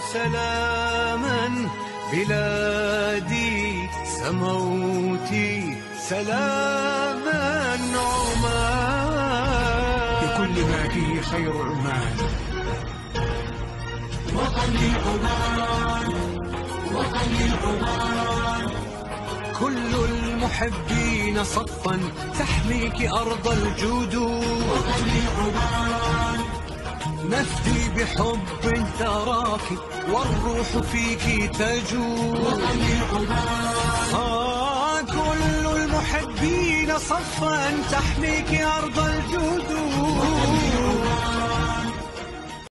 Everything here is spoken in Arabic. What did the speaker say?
سلاما بلادي سموتي سلاما عمان بكل ما فيه خير عمان. وطني عمان، وطني عمان، كل المحبين صفا تحميك أرض الجود. وطني عمان، نفدي بحب ثراك والروح فيك تجود. وطني عمان، كل المحبين صفا تحميك أرض الجود.